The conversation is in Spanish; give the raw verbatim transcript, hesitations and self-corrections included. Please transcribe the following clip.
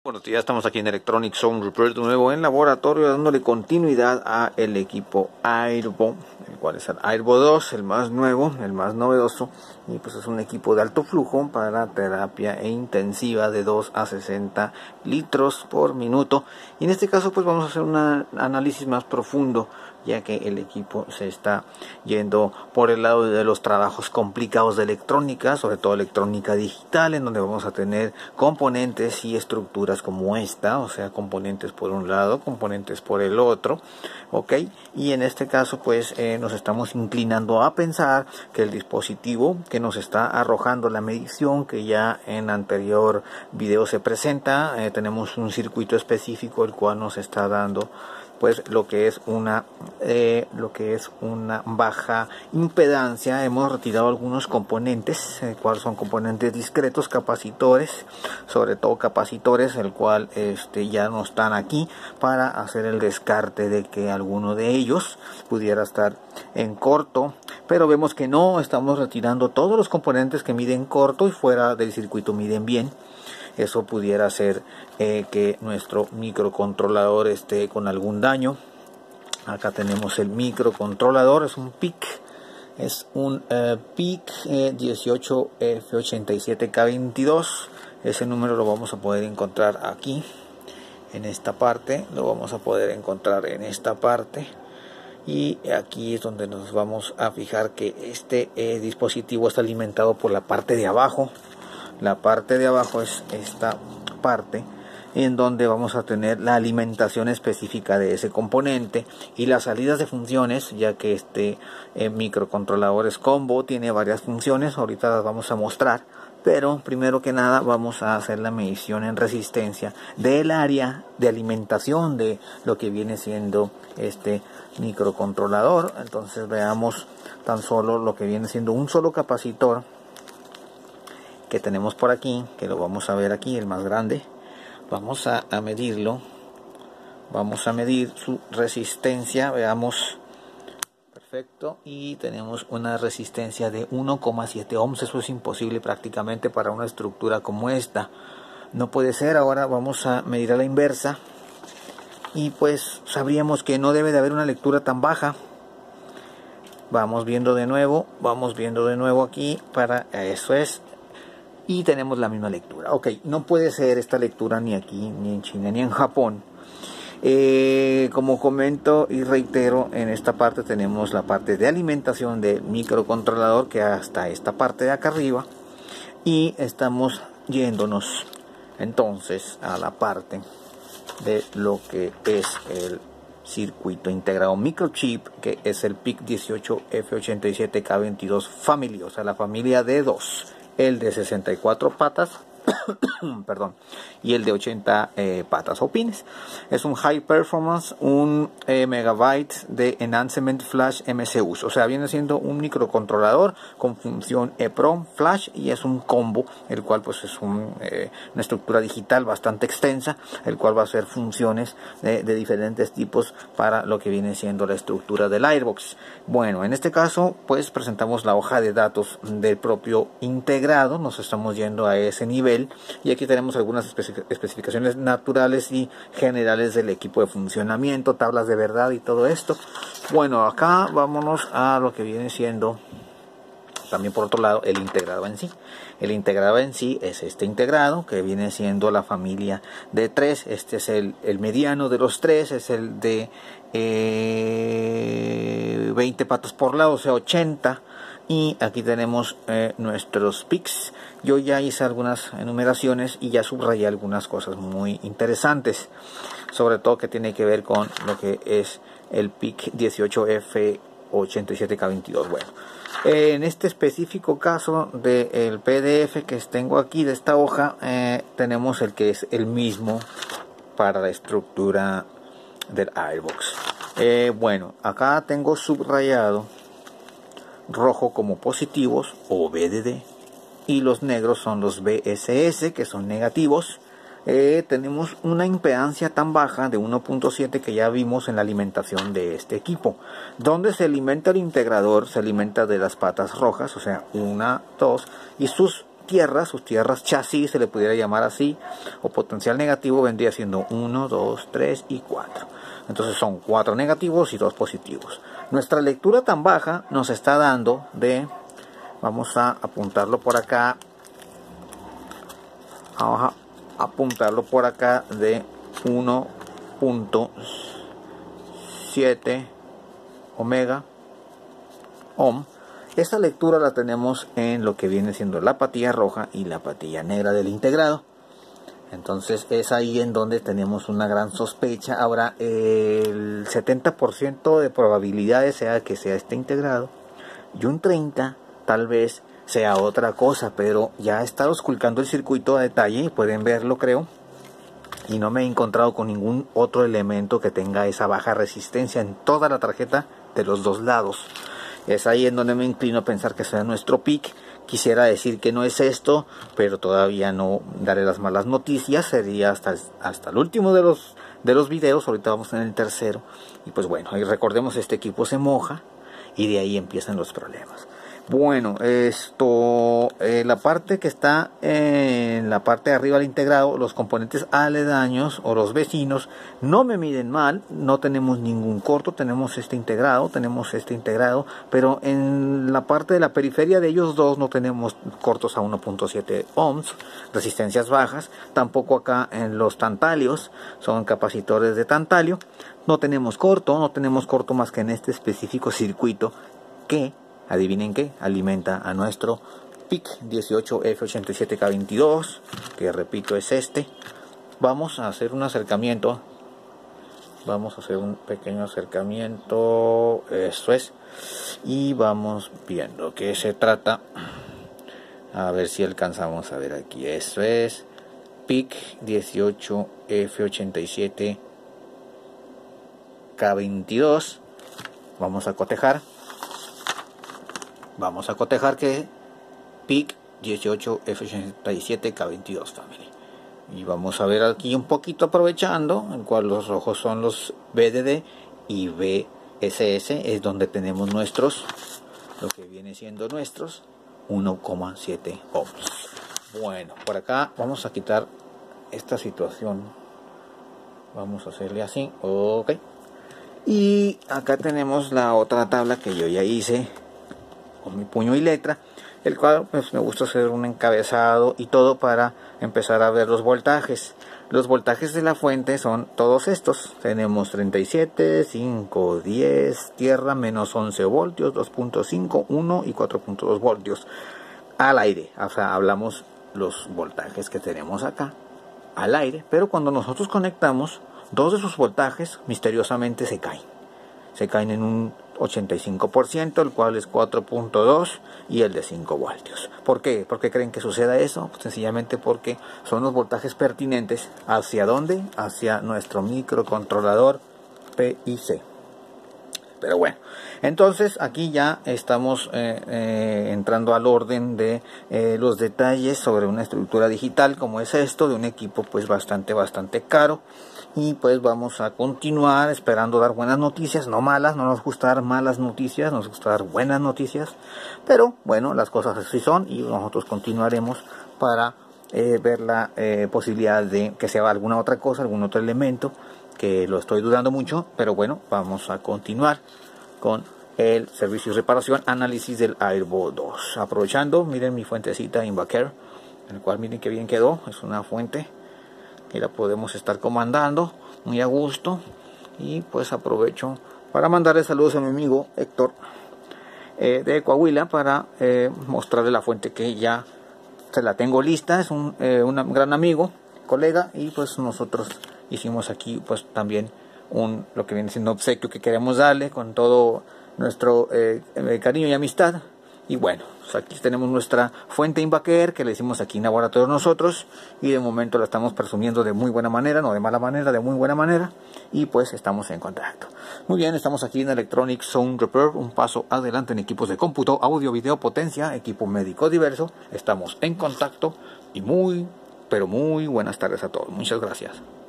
Bueno, ya estamos aquí en Electronic Sound Repair de nuevo en laboratorio, dándole continuidad a el equipo Airvo, el cual es el Airvo dos, el más nuevo, el más novedoso, y pues es un equipo de alto flujo para terapia e intensiva de dos a sesenta litros por minuto. Y en este caso pues vamos a hacer un análisis más profundo, ya que el equipo se está yendo por el lado de los trabajos complicados de electrónica, sobre todo electrónica digital, en donde vamos a tener componentes y estructuras como esta, o sea, componentes por un lado, componentes por el otro, ok, y en este caso pues eh, nos estamos inclinando a pensar que el dispositivo que nos está arrojando la medición, que ya en anterior video se presenta, eh, tenemos un circuito específico el cual nos está dando pues lo que es una eh, lo que es una baja impedancia. Hemos retirado algunos componentes, el cual son componentes discretos, capacitores, sobre todo capacitores, el cual este ya no están aquí, para hacer el descarte de que alguno de ellos pudiera estar en corto, pero vemos que no, estamos retirando todos los componentes que miden corto y fuera del circuito miden bien. Eso pudiera hacer eh, que nuestro microcontrolador esté con algún daño. Acá tenemos el microcontrolador, es un P I C, es un eh, P I C eh, dieciocho F ochenta y siete K veintidós. Ese número lo vamos a poder encontrar aquí, en esta parte, lo vamos a poder encontrar en esta parte. Y aquí es donde nos vamos a fijar que este eh, dispositivo está alimentado por la parte de abajo. La parte de abajo es esta parte en donde vamos a tener la alimentación específica de ese componente y las salidas de funciones, ya que este eh, microcontrolador es combo, tiene varias funciones, ahorita las vamos a mostrar, pero primero que nada vamos a hacer la medición en resistencia del área de alimentación de lo que viene siendo este microcontrolador. Entonces veamos tan solo lo que viene siendo un solo capacitor que tenemos por aquí, que lo vamos a ver aquí, el más grande. Vamos a, a medirlo, vamos a medir su resistencia, veamos, perfecto, y tenemos una resistencia de uno coma siete ohms. Eso es imposible prácticamente para una estructura como esta, no puede ser. Ahora vamos a medir a la inversa y pues sabríamos que no debe de haber una lectura tan baja. Vamos viendo de nuevo, vamos viendo de nuevo aquí, para eso es. Y tenemos la misma lectura. Ok, no puede ser esta lectura ni aquí, ni en China, ni en Japón. Eh, como comento y reitero, en esta parte tenemos la parte de alimentación del microcontrolador, que hasta esta parte de acá arriba. Y estamos yéndonos entonces a la parte de lo que es el circuito integrado microchip, que es el P I C dieciocho F ochenta y siete K veintidós Family, o sea, la familia de dos. El de sesenta y cuatro patas perdón, y el de ochenta eh, patas o pines. Es un high performance, un eh, megabyte de enhancement flash M C U, o sea, viene siendo un microcontrolador con función EEPROM flash, y es un combo, el cual pues es un, eh, una estructura digital bastante extensa, el cual va a hacer funciones de, de diferentes tipos para lo que viene siendo la estructura del Airbox. Bueno, en este caso pues presentamos la hoja de datos del propio integrado, nos estamos yendo a ese nivel. Y aquí tenemos algunas especificaciones naturales y generales del equipo de funcionamiento, tablas de verdad y todo esto. Bueno, acá vámonos a lo que viene siendo también por otro lado el integrado en sí. El integrado en sí es este integrado, que viene siendo la familia de tres. Este es el, el mediano de los tres, es el de eh, veinte patas por lado, o sea ochenta. Y aquí tenemos eh, nuestros P I Cs. Yo ya hice algunas enumeraciones y ya subrayé algunas cosas muy interesantes, sobre todo que tiene que ver con lo que es el P I C dieciocho F ochenta y siete K veintidós. Bueno, eh, en este específico caso del P D F que tengo aquí de esta hoja, eh, tenemos el que es el mismo para la estructura del Airbox. Eh, bueno, acá tengo subrayado rojo como positivos o B D D, y los negros son los B S S, que son negativos. Eh, tenemos una impedancia tan baja de uno punto siete que ya vimos en la alimentación de este equipo. Donde se alimenta el integrador, se alimenta de las patas rojas, o sea una, dos, y sus tierras, sus tierras chasis, se le pudiera llamar así, o potencial negativo vendría siendo uno, dos, tres y cuatro. Entonces son cuatro negativos y dos positivos. Nuestra lectura tan baja nos está dando de, vamos a apuntarlo por acá, vamos a apuntarlo por acá de uno punto siete omega ohm. Esta lectura la tenemos en lo que viene siendo la patilla roja y la patilla negra del integrado. Entonces es ahí en donde tenemos una gran sospecha. Ahora el setenta por ciento de probabilidades sea que sea este integrado y un treinta por ciento tal vez sea otra cosa, pero ya he estado esculcando el circuito a detalle y pueden verlo, creo, y no me he encontrado con ningún otro elemento que tenga esa baja resistencia en toda la tarjeta de los dos lados. Es ahí en donde me inclino a pensar que sea nuestro P I C. Quisiera decir que no es esto, pero todavía no daré las malas noticias. Sería hasta el, hasta el último de los, de los videos. Ahorita vamos en el tercero. Y pues bueno, ahí recordemos, este equipo se moja y de ahí empiezan los problemas. Bueno, esto, eh, la parte que está en la parte de arriba del integrado, los componentes aledaños o los vecinos no me miden mal, no tenemos ningún corto, tenemos este integrado, tenemos este integrado, pero en la parte de la periferia de ellos dos no tenemos cortos a uno punto siete ohms, resistencias bajas, tampoco acá en los tantalios, son capacitores de tantalio, no tenemos corto, no tenemos corto más que en este específico circuito que, adivinen qué, alimenta a nuestro P I C dieciocho F ochenta y siete K veintidós, que repito es este. Vamos a hacer un acercamiento, vamos a hacer un pequeño acercamiento, eso es, y vamos viendo qué se trata, a ver si alcanzamos a ver aquí, eso es, P I C dieciocho F ochenta y siete K veintidós, vamos a cotejar. Vamos a cotejar que P I C dieciocho F ochenta y siete K veintidós family. Y vamos a ver aquí un poquito aprovechando, en cual los rojos son los B D D y B S S, es donde tenemos nuestros, lo que viene siendo nuestros uno coma siete ohms. Bueno, por acá vamos a quitar esta situación. Vamos a hacerle así, ok. Y acá tenemos la otra tabla que yo ya hice con mi puño y letra, el cual pues me gusta hacer un encabezado y todo para empezar a ver los voltajes. Los voltajes de la fuente son todos estos. Tenemos treinta y siete, cinco, diez, tierra, menos once voltios, dos punto cinco, uno y cuatro punto dos voltios al aire. O sea, hablamos los voltajes que tenemos acá al aire, pero cuando nosotros conectamos, dos de sus voltajes misteriosamente se caen. Se caen en un ochenta y cinco por ciento, el cual es cuatro punto dos, y el de cinco voltios. ¿Por qué? ¿Por qué creen que suceda eso? Pues sencillamente porque son los voltajes pertinentes. ¿Hacia dónde? Hacia nuestro microcontrolador P I C. Pero bueno, entonces aquí ya estamos eh, eh, entrando al orden de eh, los detalles sobre una estructura digital como es esto, de un equipo pues bastante, bastante caro. Y pues vamos a continuar esperando dar buenas noticias, no malas, no nos gusta dar malas noticias, nos gusta dar buenas noticias. Pero bueno, las cosas así son y nosotros continuaremos para eh, ver la eh, posibilidad de que sea alguna otra cosa, algún otro elemento, que lo estoy dudando mucho. Pero bueno, vamos a continuar con el servicio y reparación, análisis del Airbo dos. Aprovechando, miren mi fuentecita Invacare, el cual miren que bien quedó, es una fuente y la podemos estar comandando muy a gusto. Y pues aprovecho para mandarle saludos a mi amigo Héctor eh, de Coahuila, para eh, mostrarle la fuente que ya se la tengo lista. Es un, eh, un gran amigo, colega, y pues nosotros hicimos aquí pues también un lo que viene siendo obsequio que queremos darle con todo nuestro eh, cariño y amistad. Y bueno, pues aquí tenemos nuestra fuente Invacare que le hicimos aquí en laboratorio nosotros, y de momento la estamos presumiendo de muy buena manera, no de mala manera, de muy buena manera, y pues estamos en contacto. Muy bien, estamos aquí en Electronic Sound Repair, un paso adelante en equipos de cómputo, audio, video, potencia, equipo médico diverso. Estamos en contacto y muy, pero muy buenas tardes a todos. Muchas gracias.